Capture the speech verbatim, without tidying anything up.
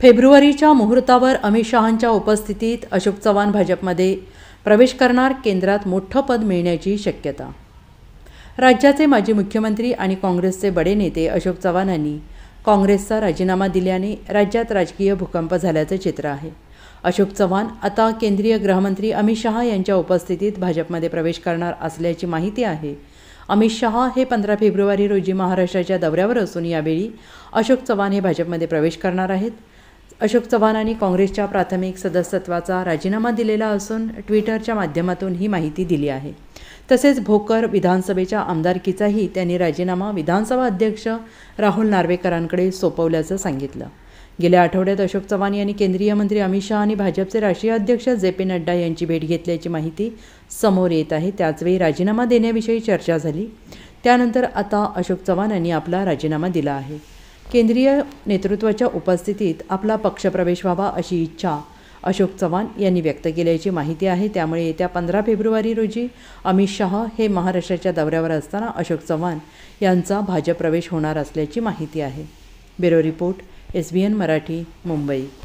फेब्रुवारीच्या मुहूर्तावर अमित शहांच्या उपस्थितीत अशोक चव्हाण भाजपमध्ये प्रवेश करणार, केंद्रात मोठं पद मिळण्याची शक्यता। राज्याचे माजी मुख्यमंत्री आणि काँग्रेसचे बडे नेते अशोक चव्हाणांनी काँग्रेसचा राजीनामा दिल्याने राज्यात राजकीय भूकंप झाल्याचे चित्र आहे। अशोक चव्हाण आता केंद्रीय गृहमंत्री अमित शहा यांच्या उपस्थितीत भाजपमध्ये प्रवेश करणार असल्याची माहिती आहे। अमित शहा हे पंधरा फेब्रुवारी रोजी महाराष्ट्राच्या दौऱ्यावर असून यावेळी अशोक चव्हाण हे भाजपमध्ये प्रवेश करणार आहेत। अशोक चव्हाणांनी काँग्रेसच्या प्राथमिक सदस्यत्वाचा राजीनामा दिलेला असून ट्विटरच्या माध्यमातून ही माहिती दिली आहे। तसेच भोकर विधानसभेच्या आमदारकीचाही त्यांनी राजीनामा विधानसभा अध्यक्ष राहुल नार्वेकरांकडे सोपवल्याचं सांगितलं। गेल्या आठवड्यात अशोक चव्हाण यांनी केंद्रीय मंत्री अमित शहा आणि भाजपचे राष्ट्रीय अध्यक्ष जे पी नड्डा यांची भेट घेतल्याची माहिती समोर येत आहे। त्याचवेळी राजीनामा देण्याविषयी चर्चा झाली। त्यानंतर आता अशोक चव्हाण यांनी आपला राजीनामा दिला आहे। केंद्रीय नेतृत्वाच्या उपस्थितीत आपला पक्षप्रवेश व्हावा अशी इच्छा अशोक चव्हाण यांनी व्यक्त केल्याची माहिती आहे। त्यामुळे येत्या पंधरा फेब्रुवारी रोजी अमित शहा हे महाराष्ट्राच्या दौऱ्यावर असताना अशोक चव्हाण यांचा भाजप प्रवेश होणार असल्याची माहिती आहे। Bureau report, S B N Marathi, Mumbai.